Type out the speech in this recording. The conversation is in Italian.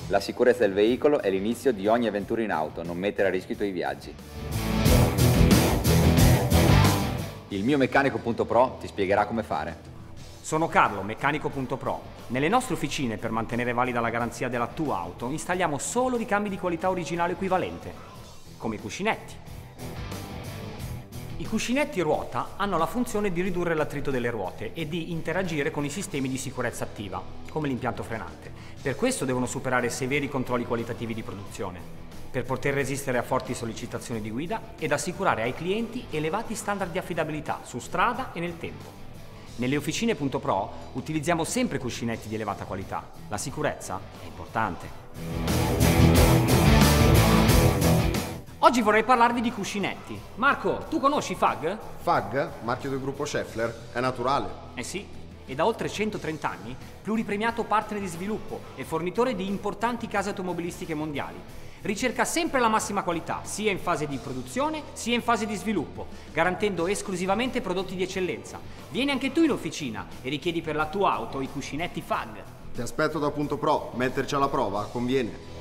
La sicurezza del veicolo è l'inizio di ogni avventura in auto, non mettere a rischio i tuoi viaggi. Il mio meccanico.pro ti spiegherà come fare. Sono Carlo, meccanico.pro. Nelle nostre officine, per mantenere valida la garanzia della tua auto, installiamo solo ricambi di qualità originale equivalente, come i cuscinetti. I cuscinetti ruota hanno la funzione di ridurre l'attrito delle ruote e di interagire con i sistemi di sicurezza attiva, come l'impianto frenante. Per questo devono superare severi controlli qualitativi di produzione, per poter resistere a forti sollecitazioni di guida ed assicurare ai clienti elevati standard di affidabilità su strada e nel tempo. Nelle officine.pro utilizziamo sempre cuscinetti di elevata qualità. La sicurezza è importante. Oggi vorrei parlarvi di cuscinetti. Marco, tu conosci FAG? FAG, marchio del gruppo Schaeffler, è naturale. Eh sì, e da oltre 130 anni pluripremiato partner di sviluppo e fornitore di importanti case automobilistiche mondiali. Ricerca sempre la massima qualità, sia in fase di produzione sia in fase di sviluppo, garantendo esclusivamente prodotti di eccellenza. Vieni anche tu in officina e richiedi per la tua auto i cuscinetti FAG. Ti aspetto da Punto Pro, metterci alla prova conviene.